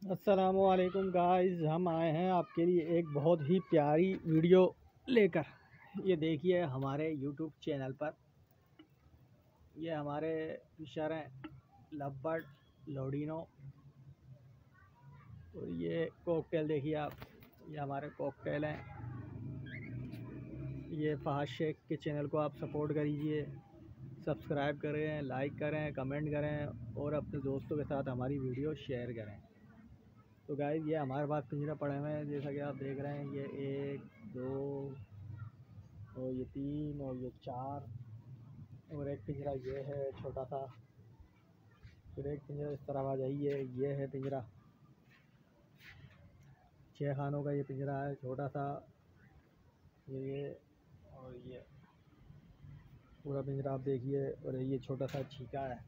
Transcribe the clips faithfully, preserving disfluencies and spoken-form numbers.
अस्सलामुअलैकुम गाइस, हम आए हैं आपके लिए एक बहुत ही प्यारी वीडियो लेकर। ये देखिए हमारे यूट्यूब चैनल पर, ये हमारे फिशर हैं लवबर्ड लोडिनो। और ये कॉकटेल देखिए आप, ये हमारे कॉकटेल हैं। ये फहद शेख के चैनल को आप सपोर्ट करिए, सब्सक्राइब करें, लाइक करें, कमेंट करें और अपने दोस्तों के साथ हमारी वीडियो शेयर करें। तो गाइस ये हमारे पास पिंजरा पड़े हुए हैं, जैसा कि आप देख रहे हैं। ये एक, दो और ये तीन और ये चार, और एक पिंजरा ये है छोटा सा। फिर एक पिंजरा इस तरफ आ जाइए, ये है पिंजरा छः खानों का। ये पिंजरा है छोटा सा, ये ये और ये पूरा पिंजरा आप देखिए। और ये छोटा सा छीका है,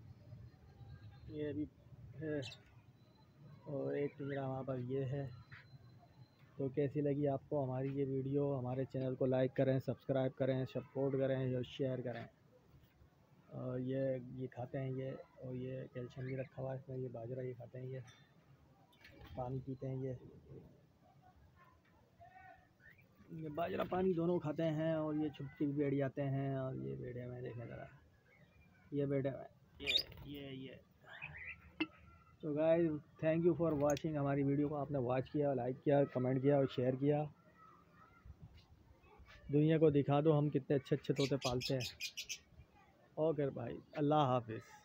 ये भी है। और एक पिंजरा वहाँ पर ये है। तो कैसी लगी आपको हमारी ये वीडियो? हमारे चैनल को लाइक करें, सब्सक्राइब करें, सपोर्ट करें और शेयर करें। और ये ये खाते हैं ये, और ये कैल्शियम भी रखा हुआ है इसमें। ये बाजरा ये खाते हैं, ये पानी पीते हैं, ये ये बाजरा पानी दोनों खाते हैं। और ये छुट्टी भी बैठ जाते हैं। और ये बेड़े में देखें ज़रा, ये बेड़े में ये ये ये तो guys thank you for watching. हमारी वीडियो को आपने वॉच किया, लाइक किया, कमेंट किया और शेयर किया। दुनिया को दिखा दो हम कितने अच्छे अच्छे तोते पालते हैं। ओके भाई, अल्लाह हाफिज़।